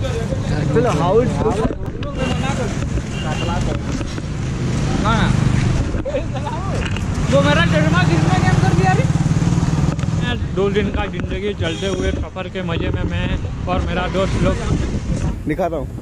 चलो हाउस वो मेरा चश्मा किसने गेम कर दिया अभी। 2 दिन का जिंदगी चलते हुए सफर के मजे में मैं और मेरा दोस्त लोग दिखाता हूँ।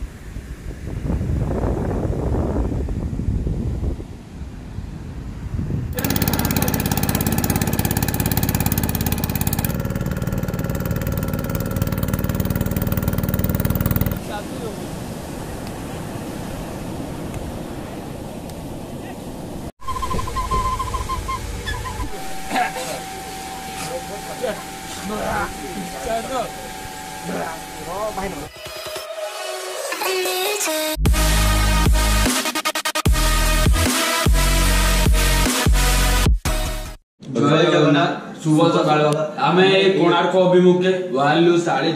जय जगन्नाथ। शुभ सकाळ आमे कोणार्क अभिमुखे बाहरलु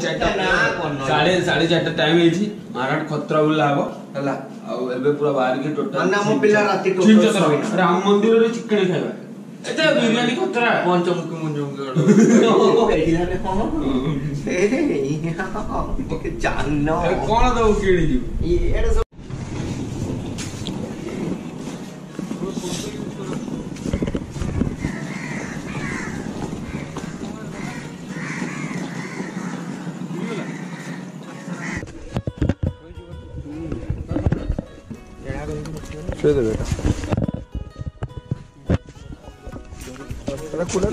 4:30 टाइम हेछि महाराज खतरा बुला हबो हला आ एबे पूरा बाहर के टोटल नाम पिला राती टोटल राम मंदिर रे चिकन खाइबा एते बिरयानी खतरा पंचमुखी मुंजमुखी एहिराने कोन ए जाननो कोन दो केडी जी एडे दे बेटा cooler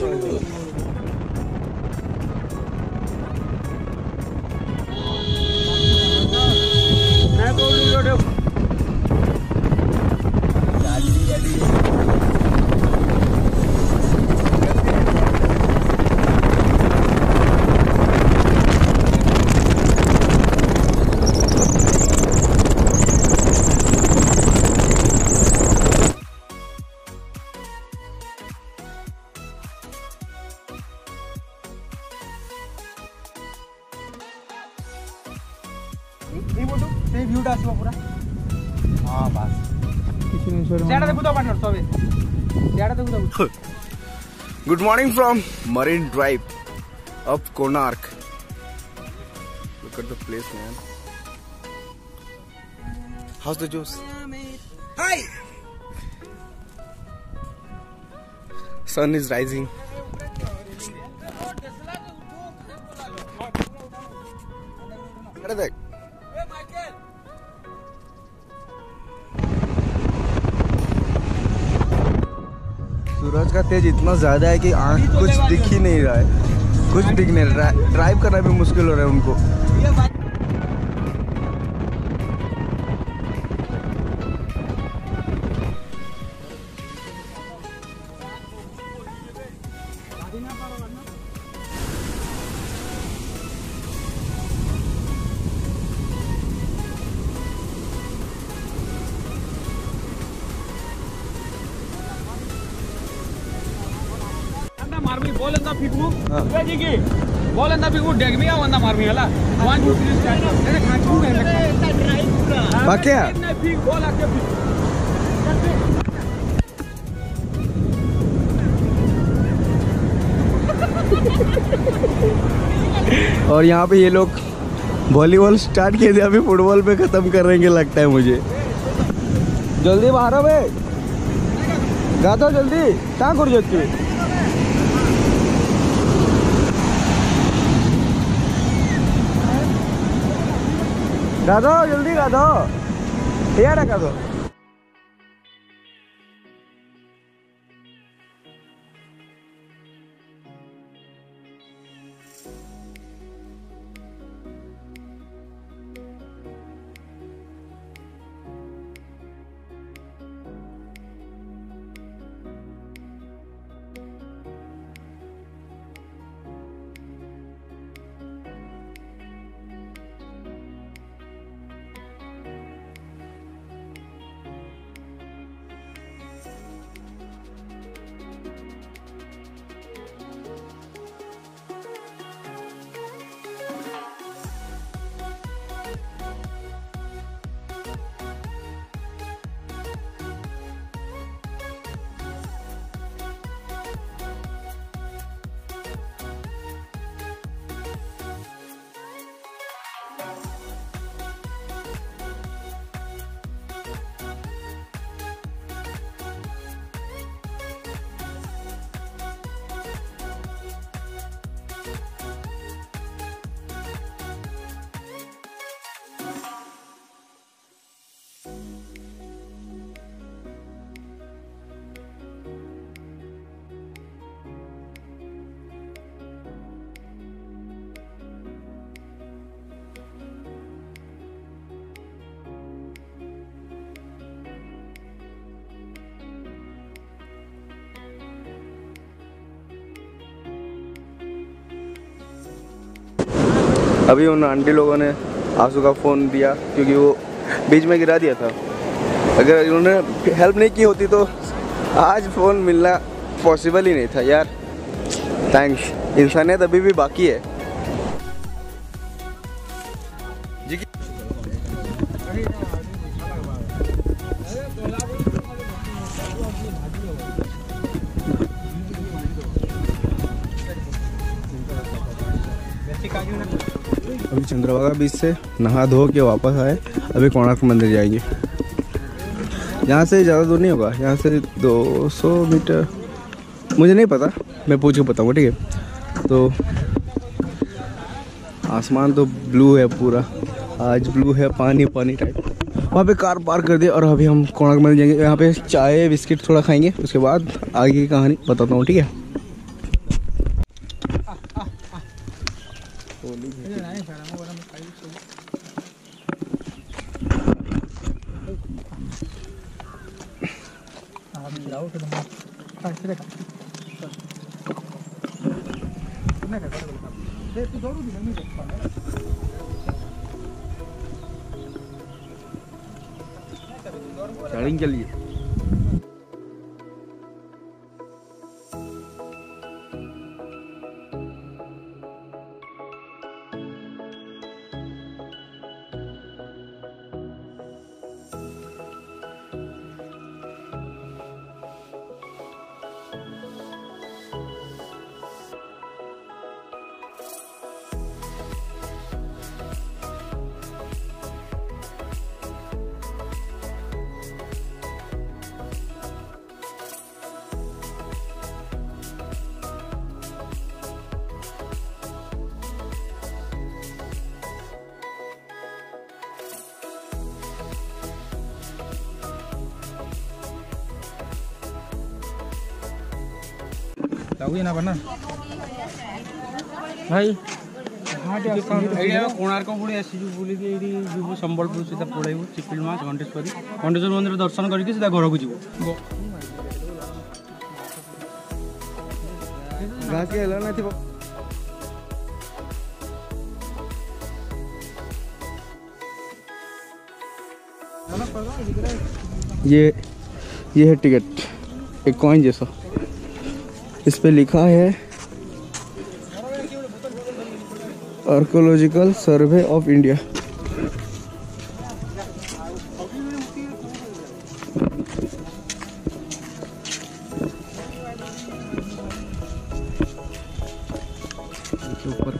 Good morning from Marine Drive up Konark. Look at the place, man. How's the juice? Hi. Sun is rising. What is that? सूरज का तेज इतना ज्यादा है कि आँख कुछ दिख ही नहीं रहा है, कुछ दिख नहीं रहा है। ड्राइव करना भी मुश्किल हो रहा है उनको। बॉल अंदा फिकू जी की बॉल अंदा फिकू डेगमिया वंदा मारमी हला 1 2 3 स्टार्ट अरे खाचू है ड्राइव पूरा बाकी है नहीं फिक बॉल आके और यहाँ पे ये लोग वॉलीबॉल स्टार्ट किए थे, अभी फुटबॉल पे खत्म करेंगे लगता है मुझे। जल्दी बाहर बे गाता जल्दी कहाँ कर जाती गादो जल्दी गादो यार गादो। अभी उन आंटी लोगों ने आंसू का फ़ोन दिया क्योंकि वो बीच में गिरा दिया था। अगर इन्होंने हेल्प नहीं की होती तो आज फ़ोन मिलना पॉसिबल ही नहीं था यार। थैंक्स, इंसानियत अभी भी बाकी है। अभी चंद्रभागा बीच से नहा धो के वापस आए। अभी कोणार्क मंदिर जाएंगे। यहाँ से ज़्यादा दूर नहीं होगा, यहाँ से 200 मीटर, मुझे नहीं पता, मैं पूछ के बताऊँगा, ठीक है। तो आसमान तो ब्लू है पूरा, आज ब्लू है, पानी पानी टाइप। वहाँ पे कार पार्क कर दिया और अभी हम कोणार्क मंदिर जाएंगे। यहाँ पे चाय बिस्किट थोड़ा खाएंगे, उसके बाद आगे की कहानी बताता हूँ, ठीक है। चार्जिंग के लिए ना बना भाई कोणार्क पुणी आसीजु बुली जीवु संबलपुर सीधा पड़ेबू चिपिल माँ घंटेश्वरी मंदिर दर्शन करके सीधा घर को जीवु। ये है टिकट, एक कॉइन जैसा। इस पे लिखा है आर्कोलॉजिकल सर्वे ऑफ इंडिया। ऊपर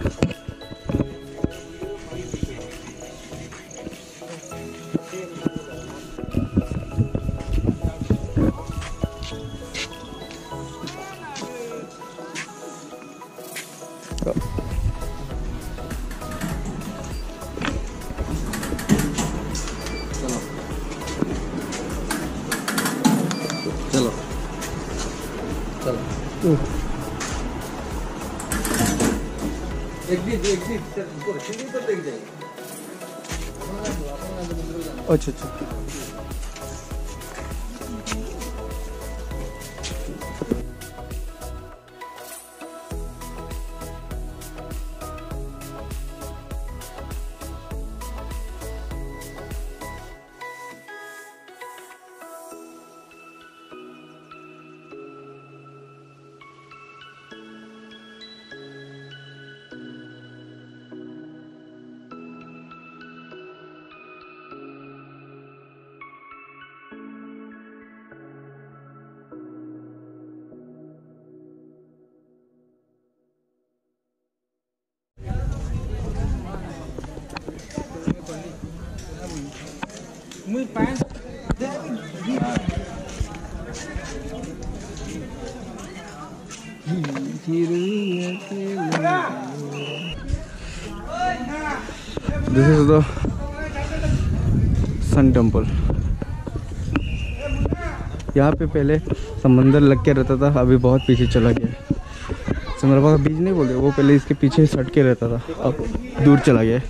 चलो चलो अच्छा अच्छा This is the sun temple. यहाँ पे पहले समंदर लग के रहता था, अभी बहुत पीछे चला गया। चंद्रभागा बीच नहीं बोलते, वो पहले इसके पीछे सट के रहता था, अब दूर चला गया।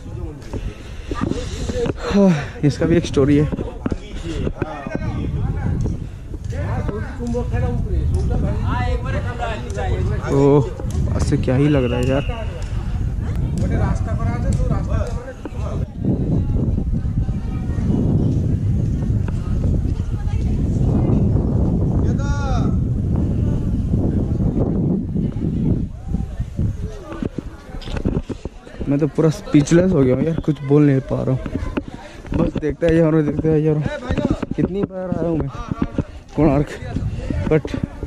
हाँ, इसका भी एक स्टोरी है। तो ऐसे क्या ही लग रहा है यार। मैं तो पूरा स्पीचलेस हो गया हूँ यार, कुछ बोल नहीं पा रहा हूँ। बस देखता है यार, देखता है यार। कितनी बार आया हूँ मैं कोणार्क, बट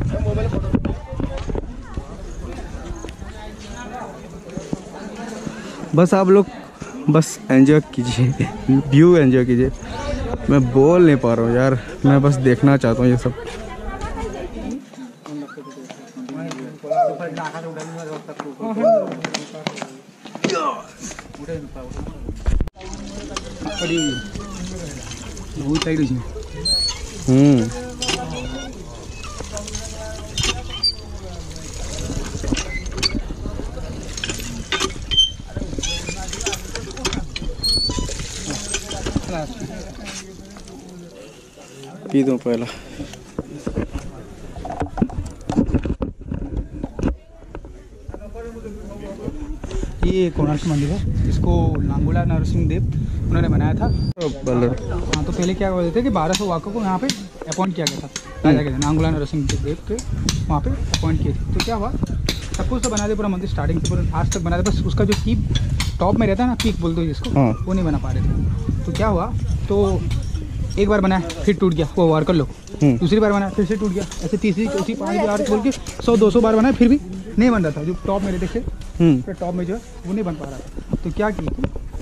बस आप लोग बस एंजॉय कीजिए, व्यू एंजॉय कीजिए। मैं बोल नहीं पा रहा हूँ यार, मैं बस देखना चाहता हूँ ये सब। पी दूँ पहला। ये कोणार्क मंदिर है, इसको लांगुला नरसिंह देव उन्होंने बनाया था। हाँ, तो पहले क्या बोलते थे कि 1200 वाकों को यहाँ पे अपॉइंट किया गया था राजा के, लांगुला नरसिंह देव के वहाँ पे अपॉइंट किए थे। तो क्या हुआ, सब कुछ तो बना दे पूरा मंदिर स्टार्टिंग से पूरा आज तक बना दे, बस उसका जो पीक टॉप में रहता है ना, पीक बोलते हो जिसको, वो नहीं बना पा रहे थे। तो क्या हुआ, तो एक बार बनाया फिर टूट गया वो वर्कर लोग, दूसरी बार बनाया फिर से टूट गया, ऐसे तीसरी चौथी पाँचवीं बार बोल के 100-200 बार बनाया, फिर भी नहीं बन रहा था। जो टॉप में रहते थे फिर टॉप में जो है वो नहीं बन पा रहा था। तो क्या की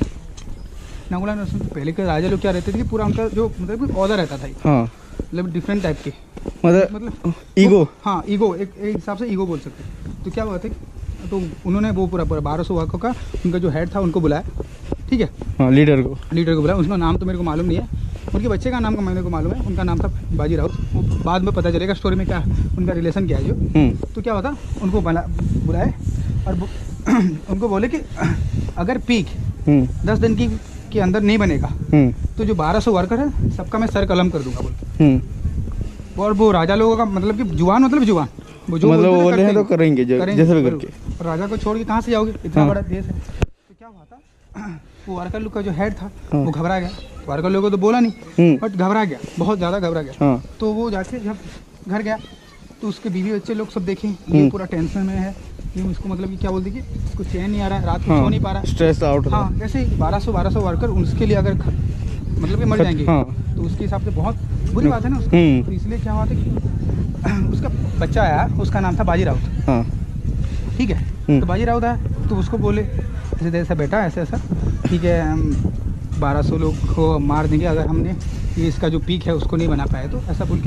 लांगुला नरसिंह पहले के राजा लोग क्या रहते थे कि पूरा उनका जो मतलब ऑर्डर रहता था, मतलब डिफरेंट टाइप के, मतलब ईगो, हाँ ईगो, एक हिसाब से ईगो बोल सकते। तो क्या हुआ था, तो उन्होंने वो पूरा 1200 वाकों का उनका जो हेड था उनको बुलाया, ठीक है, हाँ, लीडर को बुलाया। उसका नाम तो मेरे को मालूम नहीं है, उनके बच्चे का नाम का मेरे को मालूम है, उनका नाम था बाजी राउत। वो बाद में पता चलेगा स्टोरी में क्या उनका रिलेशन क्या है जो। तो क्या होता, उनको बुलाए और उनको बोले कि अगर पीक 10 दिन के अंदर नहीं बनेगा तो जो 1200 वर्कर है सबका मैं सर कलम कर दूंगा बोल। और वो राजा लोगों का मतलब कि जुबान, मतलब जुबान, वो जो मतलब बोले हैं तो करेंगे जैसे भी करके। और राजा को छोड़ के कहाँ से जाओगे, इतना बड़ा देश है। तो क्या हुआ था, वो वर्कर लोग का जो हेड था वो घबरा गया। वर्कर लोगों को तो बोला नहीं, बट घबरा गया, बहुत ज़्यादा घबरा गया। तो वो जाके जब घर गया तो उसके बीवी बच्चे लोग सब देखे ये पूरा टेंशन में है, ये उसको मतलब कि क्या बोलते कि उसको चैन नहीं आ रहा है, रात को सो नहीं पा रहा है, स्ट्रेस आउट। हाँ, ऐसे 1200 वर्कर उसके लिए अगर मतलब कि मर जाएंगे तो उसके हिसाब से बहुत बुरी बात है ना उसका। तो इसलिए क्या हुआ था कि उसका बच्चा आया, उसका नाम था बाजी राउत, ठीक है। तो बाजी राउत आया तो उसको बोले ऐसे ऐसा बेटा, ऐसा ऐसा, ठीक है, 1200 लोग को मार देंगे अगर हमने ये इसका जो पीक है उसको नहीं बना पाया, तो ऐसा बोल के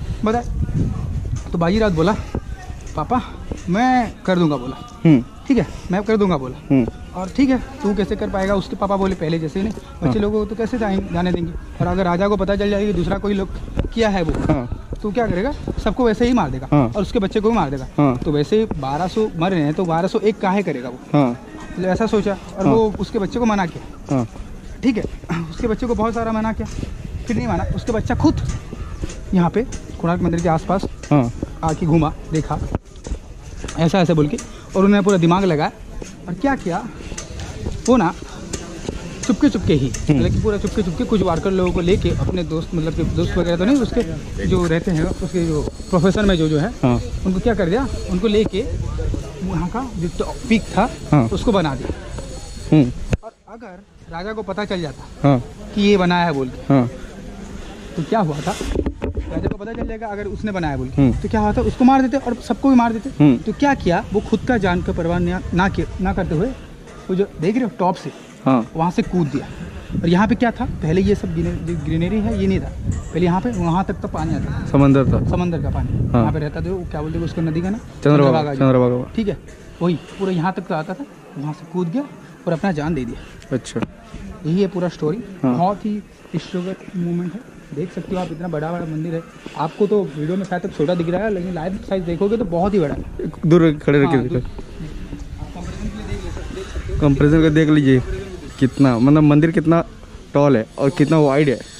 बताया। तो बाजी राउत बोला पापा मैं कर दूंगा, बोला ठीक है मैं कर दूंगा, बोला। और ठीक है तू कैसे कर पाएगा, उसके पापा बोले पहले जैसे नहीं, बच्चे लोगों को तो कैसे जाने देंगे, और अगर राजा को पता चल जाएगी दूसरा कोई लोग किया है वो, तो क्या करेगा, सबको वैसे ही मार देगा और उसके बच्चे को भी मार देगा। तो वैसे 1200 मर रहे हैं तो 1201 काहे करेगा वो, तो ऐसा सोचा और वो उसके बच्चे को मना किया, ठीक है। उसके बच्चे को बहुत सारा मना किया, फिर नहीं माना। उसके बच्चा खुद यहाँ पे कोणार्क मंदिर के आसपास आके घूमा, देखा ऐसा ऐसा बोल के, और उन्होंने पूरा दिमाग लगाया और क्या किया, वो ना चुपके ही, मतलब कि पूरा चुपके कुछ वर्कर लोगों को लेके, अपने दोस्त मतलब कि दोस्त वगैरह तो नहीं, उसके जो रहते हैं उसके जो प्रोफेसर में जो है उनको क्या कर दिया, उनको लेके वहाँ का जो पीक था उसको बना दिया। और अगर राजा को पता चल जाता कि ये बनाया है बोल के, तो क्या हुआ था, राजा को पता चल जाएगा अगर उसने बनाया बोल के, तो क्या हुआ था, उसको मार देते और सबको भी मार देते। तो क्या किया, वो खुद का जान का परवाह ना करते हुए वो जो देख रहे हो टॉप से वहाँ से कूद दिया। और यहाँ पे क्या था, पहले ये सब ग्रीनरी है ये नहीं था, पहले यहाँ पे वहाँ तक तो पानी आता था, समंदर का पानी यहाँ पे रहता था, वो क्या बोलते उसको नदी का ना, चंद्रभागा, ठीक है, वही पूरा यहाँ तक तो आता था, वहाँ से कूद गया और अपना जान दे दिया। अच्छा, यही है पूरा स्टोरी। बहुत ही हिस्टोरिकल मूवमेंट है, देख सकते हो आप, इतना बड़ा मंदिर है। आपको तो वीडियो में शायद तक छोटा दिख रहा है, लेकिन लाइव साइज देखोगे तो बहुत ही बड़ा है। दूर खड़े रख के कंपैरिजन का देख लीजिए कितना, मतलब मंदिर कितना टॉल है और कितना वाइड है।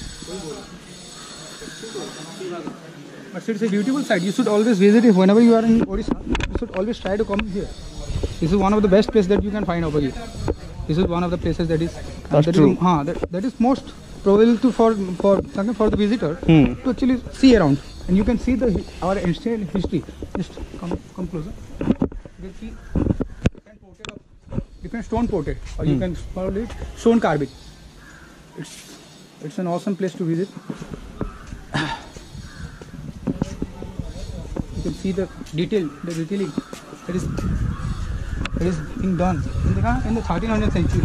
But it's a beautiful site. You should always visit it whenever you are in Odisha. You should always try to come here. This is one of the best places that you can find over here. This is one of the places that is that is most probable to for the visitor to actually see around, and you can see our ancient history. Just come closer. You can see different stone portrait, or you can call it stone carving. It's an awesome place to visit. You can see the detailing that is being done in the 1300th century.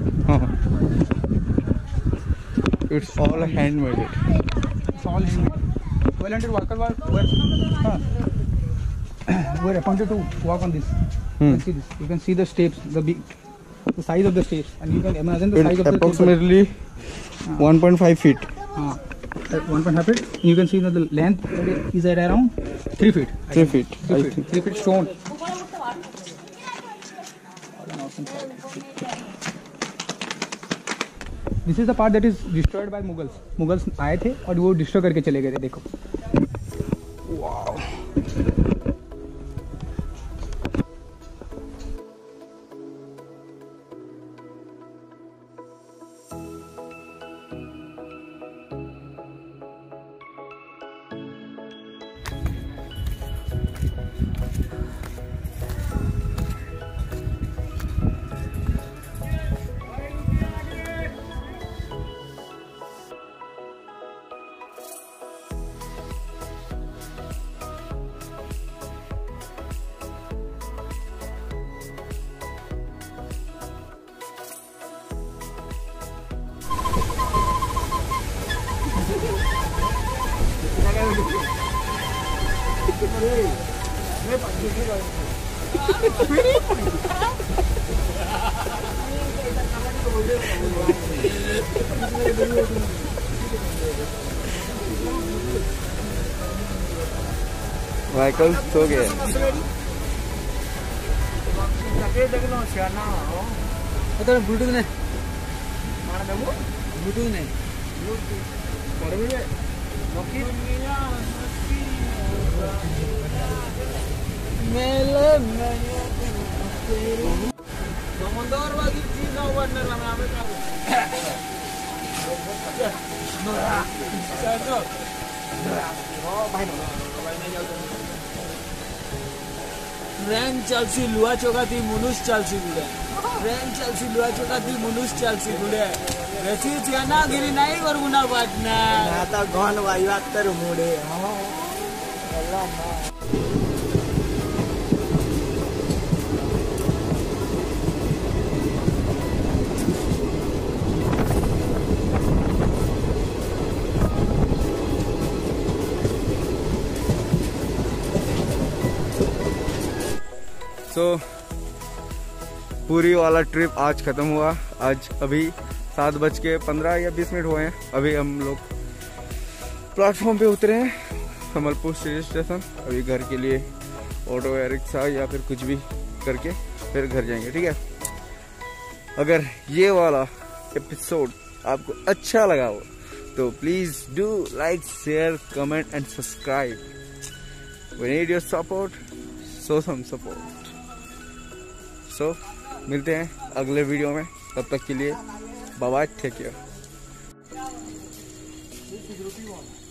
It's all handmade. It's all handmade. 1,200 workers were appointed to work on this. You can see this. You can see the steps, the size of the steps, and you can imagine the size of the approximately 1.5 feet. 1.5 feet. You can see that the length is at around 3 feet. 3 feet. 3 feet stone. This is the part that is destroyed by Mughals. Mughals आए थे और वो destroy करके चले गए थे. देखो. Wow. Vehicle so गए. ब्लूटूथ नहीं. ब्लूटूथ नहीं. ट्रेन चलसी लुआ चौकाती मनुष्य चलसी गुड़े. ट्रेन चलसी लुआ चौकाती मनुष्य चलसी गुड़े. बेसी चिकना गिरी नहीं कर गुना बाटना. आता गन वाई बात कर मुड़े. तो पूरी वाला ट्रिप आज ख़त्म हुआ. आज अभी 7:15 या 20 मिनट हुए हैं. अभी हम लोग प्लेटफॉर्म पे उतरे हैं कमलपुर स्टेशन. अभी घर के लिए ऑटो या रिक्शा या फिर कुछ भी करके फिर घर जाएंगे. ठीक है. अगर ये वाला एपिसोड आपको अच्छा लगा हो तो please do like, share, comment and subscribe. We need your support, show some support. So मिलते हैं अगले वीडियो में. तब तक के लिए बाय बाय, टेक केयर.